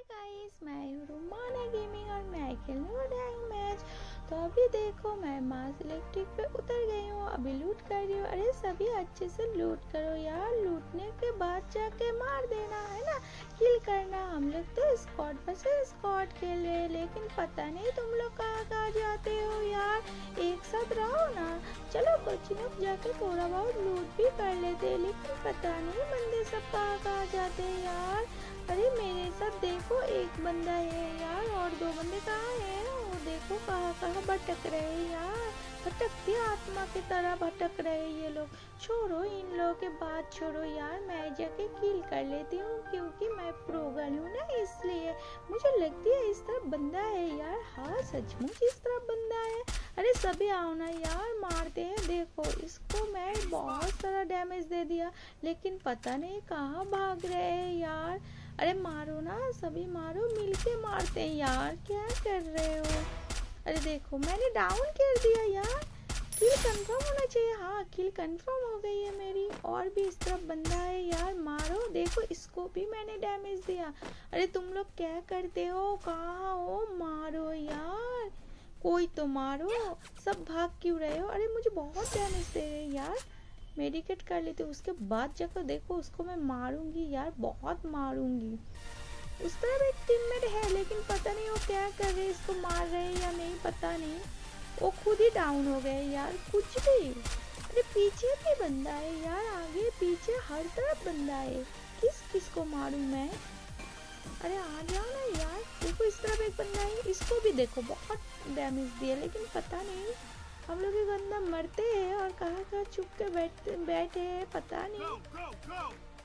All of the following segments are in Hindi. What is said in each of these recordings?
गाइस, मैं हूँ रुमाना गेमिंग और मैं खेल रही हूँ मैच। तो अभी देखो मैं मास इलेक्ट्रिक पे उतर गई हूँ, अभी लूट कर रही हूँ। अरे सभी अच्छे से लूट करो यार, लूटने के बाद जाके मार देना है ना, किल करना। हम लोग तो स्क्वाड पर से स्क्वाड खेल रहे हैं, लेकिन पता नहीं तुम लोग कहाँ कहाँ जाते हो यार। एक साथ रहो ना, चलो कोचिंग जाके थोड़ा बहुत लूट भी कर लेते, लेकिन पता नहीं बंदे सब कहाँ कहाँ जाते हैं यार। अरे मेरे साथ देखो एक बंदा है यार, और दो बंदे कहाँ हैं? वो देखो कहाँ कहाँ भटक रहे हैं यार, भटकती आत्मा की तरह भटक रहे हैं ये लोग। छोड़ो इन लोगों के बात, छोड़ो यार, मैं जाके किल कर लेती हूँ क्योंकि मैं प्रो गर्ल हूँ ना, इसलिए मुझे लगती है इस तरफ बंदा है यार। हाँ सचमुच इस तरफ बंदा है। अरे सभी आओ ना यार, मारते हैं। देखो इसको मैं बहुत सारा डैमेज दे दिया, लेकिन पता नहीं कहाँ भाग रहे हैं यार। अरे मारो ना, सभी मारो, मिलके मारते हैं यार, क्या कर रहे हो? अरे देखो मैंने डाउन कर दिया यार, किल कंफर्म होना चाहिए। हाँ किल कंफर्म हो गई है मेरी। और भी इस तरफ बंदा है यार, मारो। देखो इसको भी मैंने डैमेज दिया। अरे तुम लोग क्या करते हो, कहाँ हो? मारो यार, कोई तो मारो, सब भाग क्यों रहे हो? अरे मुझे बहुत डैमेज दे रहे हैं यार, मेडिकेट कर लेते उसके बाद जाकर देखो उसको मैं मारूंगी यार, बहुत मारूंगी। उस तरफ एक टीममेट है, लेकिन पता नहीं वो क्या कर रहे हैं, इसको मार रहे हैं या नहीं पता नहीं। वो खुद ही डाउन हो गए यार, कुछ भी। अरे पीछे भी बंदा है यार, आगे पीछे हर तरफ बंदा है, किस किस को मारूं मैं? अरे आ जाओ ना यार। देखो इस तरफ एक बंदा है, इसको भी देखो बहुत डैमेज दिया, लेकिन पता नहीं हम लोग एक बंदा मरते हैं और कहाँ कहाँ छुप के बैठे हैं, पता नहीं।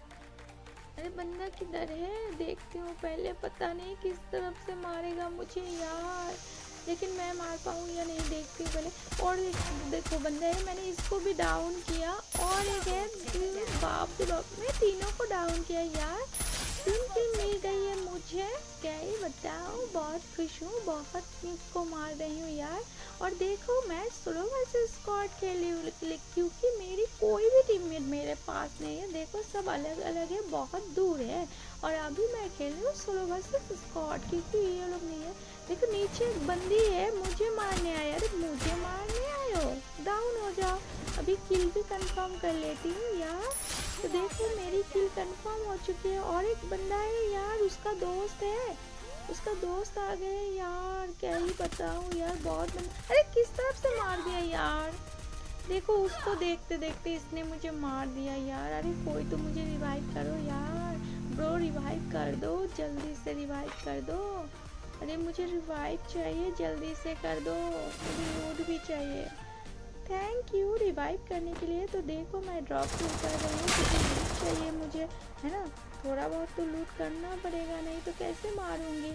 अरे बंदा किधर है, देखती हूँ पहले, पता नहीं किस तरफ से मारेगा मुझे यार, लेकिन मैं मार पाऊँ या नहीं देखती हूँ पहले। और देखो बंदा है, मैंने इसको भी डाउन किया, और एक है, बाप रे बाप, मैं तीनों को डाउन किया यार। 3 किल मिल गई है मुझे, क्या ही बताओ, बहुत खुश हूँ, बहुत इसको मार रही हूँ यार। और देखो मैं सोलो वर्सेस स्क्वाड खेली हूँ, क्योंकि मेरी कोई भी टीममेट मेरे पास नहीं है। देखो सब अलग अलग है, बहुत दूर है, और अभी मैं खेल रही हूँ सोलो वर्सेस स्क्वाड, क्योंकि ये लोग नहीं है। देखो नीचे एक बंदी है, मुझे मारने आया। अरे मुझे मारने आए हो, डाउन हो जाओ। अभी किल भी कंफर्म कर लेती हूँ यार। तो देखो मेरी किल कंफर्म हो चुकी है, और एक बंदा है यार, उसका दोस्त है, उसका दोस्त आ गए यार, क्या ही बताऊँ यार, बहुत बंदा। अरे किस तरफ से मार दिया यार, देखो उसको देखते देखते इसने मुझे मार दिया यार। अरे कोई तो मुझे रिवाइव करो यार, ब्रो रिवाइव कर दो, जल्दी से रिवाइव कर दो। अरे मुझे रिवाइव चाहिए, जल्दी से कर दो, मुझे लूट भी चाहिए। थैंक यू रिवाइव करने के लिए। तो देखो मैं ड्रॉप से उतर रही हूँ, क्योंकि लूट चाहिए मुझे, है ना, थोड़ा बहुत तो लूट करना पड़ेगा, नहीं तो कैसे मारूंगी।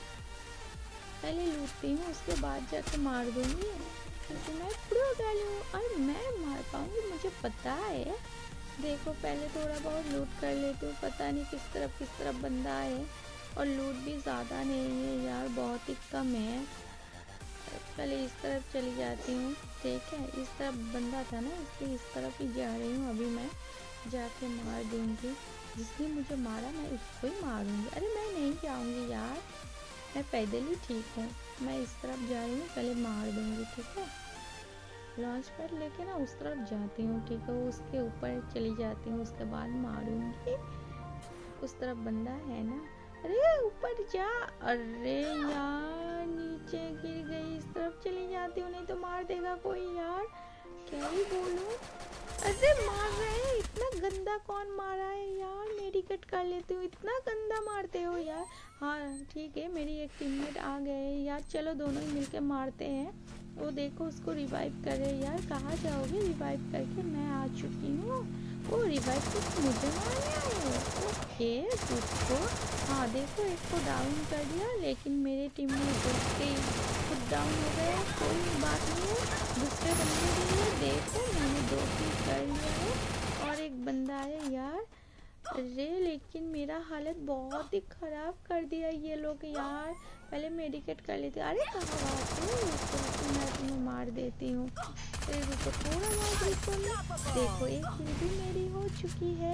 पहले लूटती हूँ, उसके बाद जाके मार दूंगी, क्योंकि मैं प्रो गर्ल हूँ और मैं मार पाऊंगी, मुझे पता है। देखो पहले थोड़ा बहुत लूट कर लेती हूँ, पता नहीं किस तरफ बंदा है, और लूट भी ज़्यादा नहीं है यार, बहुत ही कम है। पहले इस तरफ चली जाती हूँ, ठीक है, इस तरफ बंदा था ना, इसलिए इस तरफ ही जा रही हूँ। अभी मैं जाके मार दूंगी, जिसने मुझे मारा मैं उसको ही मारूंगी। अरे मैं नहीं जाऊंगी यार, मैं पैदल ही ठीक हूँ, मैं इस तरफ जा रही हूँ, पहले मार दूंगी, ठीक है। लॉन्च पैड लेके ना उस तरफ जाती हूँ, ठीक है, उसके ऊपर चली जाती हूँ, उसके बाद मारूंगी। उस तरफ बंदा है ना, अरे ऊपर जा। अरे यार नीचे गिर गई, इस तरफ चली जाती हूँ, नहीं तो मार देगा कोई यार, क्या ही बोलूं। अरे मार रहे हैं, इतना गंदा कौन मारा है यार, मेडिकेट कर लेती हूँ, इतना गंदा मारते हो यार। हाँ ठीक है, मेरी एक टीममेट आ गए यार, चलो दोनों ही मिलके मारते हैं। वो देखो उसको रिवाइव करे यार, कहाँ जाओगे रिवाइव करके, मैं आ चुकी हूँ। वो रिवाइव करके मुझे मारने आए हो, ओके उसको। हाँ देखो एक को डाउन कर दिया, लेकिन मेरे टीम में देखते खुद डाउन हो गया, कोई बात नहीं है। दूसरे बंदे के लिए देखो मैंने 2 किल कर लिया है, और एक बंदा है यार। अरे लेकिन मेरा हालत बहुत ही ख़राब कर दिया ये लोग यार, पहले मेडिकेट कर लेते। अरे कहाँ भागते हो, उसको मैं तुम्हें मार देती हूँ। अरे रुको थोड़ा बहुत रुको, देखो एक किल भी मेरी हो चुकी है,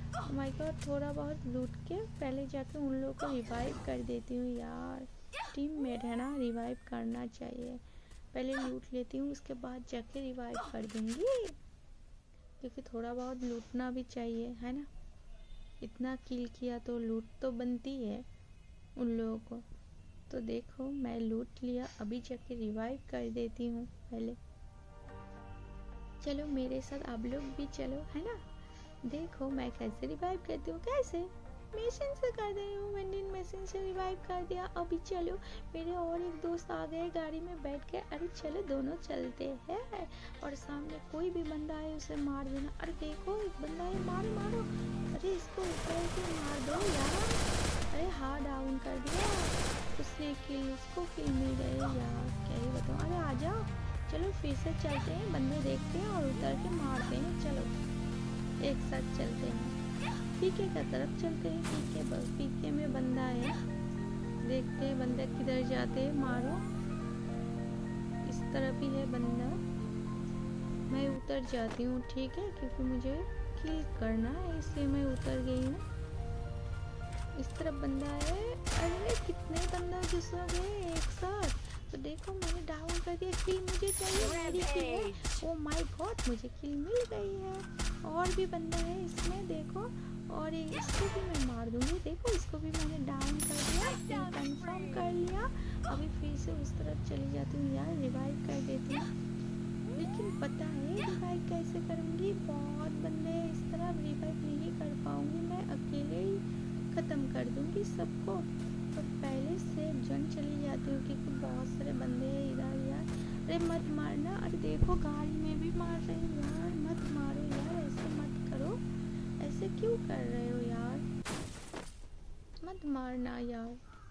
माय गॉड, थोड़ा बहुत लूट के पहले जाके उन लोगों को रिवाइव कर देती हूँ यार। टीममेट है ना, रिवाइव करना चाहिए। पहले लूट लेती हूँ, उसके बाद जाके रिवाइव कर दूँगी, क्योंकि थोड़ा बहुत लूटना भी चाहिए, है ना। इतना किल किया तो लूट तो बनती है उन लोगों को। तो देखो मैं लूट लिया, अभी जाके रिवाइव कर देती हूँ पहले। चलो मेरे साथ आप लोग भी चलो, है ना। देखो मैं कैसे रिवाइव करती हूँ, कैसे मशीन से कर रही हूँ। वेंडिंग मशीन से रिवाइव कर दिया। अभी चलो मेरे और एक दोस्त आ गए गाड़ी में बैठ के। अरे चलो दोनों चलते हैं, और सामने कोई भी बंदा है उसे मार देना। अरे देखो एक बंदा है, मारो मारो। अरे इसको ऊपर से मार दो यार। अरे हाँ डाउन कर दिया उसने, किल, उसको किल मिल गई यार, क्या ही बताऊँ। अरे आ जाओ, चलो फिर से चलते हैं, बंदे देखते हैं और उतर के मारते हैं। चलो एक साथ चलते हैं, पीके का तरफ चलते हैं। पीके बस पीके में बंदा है, देखते हैं बंदे किधर जाते हैं। मारो, इस तरफ ही है बंदा। मैं उतर जाती हूँ, ठीक है, क्योंकि मुझे किल करना है, इसलिए मैं उतर गई हूँ। इस तरफ बंदा है। अरे कितने बंदा घुसोगे एक साथ। तो देखो मैंने डाउन कर दिया। किल मुझे चाहिए, मेरी किल है। ओ माय गॉड, मुझे किल मिल गई है। और भी बंदा है इसमें, देखो, और इसको भी मैं मार दूंगी। देखो इसको भी मैंने डाउन कर दिया, किल कंफर्म कर लिया। अभी फिर से उस तरफ चली जाती हूँ यार, रिवाइव कर देती हूँ। लेकिन पता है रिवाइव कैसे करूँगी, बहुत बंदे हैं इस तरफ, रिवाइव नहीं कर पाऊँगी, मैं अकेले ही ख़त्म कर दूँगी सबको। तो पहले से जन चली जाती हूँ, क्योंकि बहुत सारे बंदे हैं इधर यार। अरे मत मारना। अरे देखो गाड़ी में भी मार रहे हैं यार, मत मारो यार, ऐसे मत करो, ऐसे क्यों कर रहे हो यार, मत मारना यार।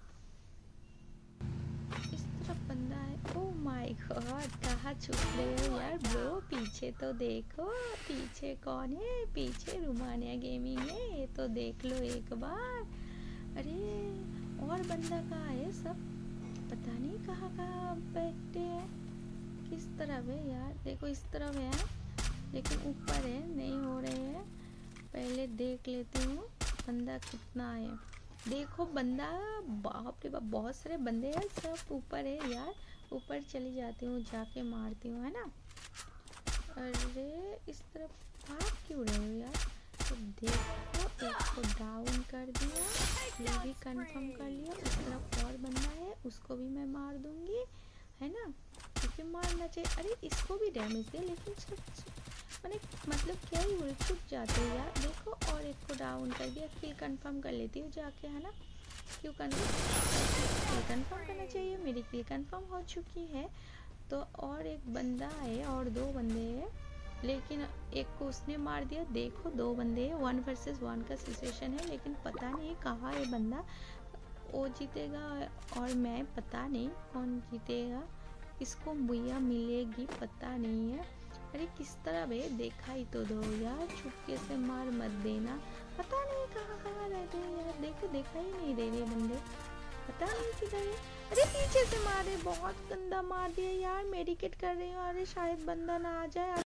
इस तरफ बंदा है। ओह माय गॉड, कहाँ छुप रहे हो यार ब्रो, पीछे तो देखो, पीछे कौन है। पीछे रुमानिया गेमिंग है, ये तो देख लो एक बार। अरे और बंदा कहाँ है, सब पता नहीं कहाँ कहाँ बैठे हैं, किस तरफ है यार। देखो इस तरफ है, लेकिन ऊपर है, नहीं हो रहे हैं। पहले देख लेती हूँ बंदा कितना है। देखो बंदा, बाप रे बाप, बहुत सारे बंदे हैं, सब ऊपर है यार। ऊपर चली जाती हूँ, जाके मारती हूँ, है ना। अरे इस तरफ भाग क्यों रहे हो यार। तो देखो एक को डाउन कर दिया, ये भी कंफर्म कर लिया। उस तरफ और बंदा है, उसको भी मैं मार दूंगी, है ना, क्योंकि मारना चाहिए। अरे इसको भी डैमेज दिया, लेकिन मैंने मतलब क्या ही बोले, छुप जाते हैं यार। देखो और एक को डाउन कर दिया, किल कंफर्म कर लेती हूँ जाके, है ना। क्यों कंफर्म करना चाहिए, मेरी किल कंफर्म हो चुकी है। तो और एक बंदा है, और दो बंदे हैं, लेकिन एक को उसने मार दिया। देखो दो बंदे हैं, 1 वर्सेस 1 का सिचुएशन है, लेकिन पता नहीं कहाँ है बंदा। वो जीतेगा और मैं, पता नहीं कौन जीतेगा, किसको बुया मिलेगी पता नहीं है। अरे किस तरह है, देखा ही तो दो यार, चुपके से मार मत देना, पता नहीं कहाँ कहाँ रहते हैं यार। देखो देखा ही नहीं दे रहे बंदे, पता नहीं किधर है। अरे पीछे से मारे, बहुत गंदा मार दिया यार, मेडिकेट कर रही हूँ। अरे शायद बंदा ना आ जाए।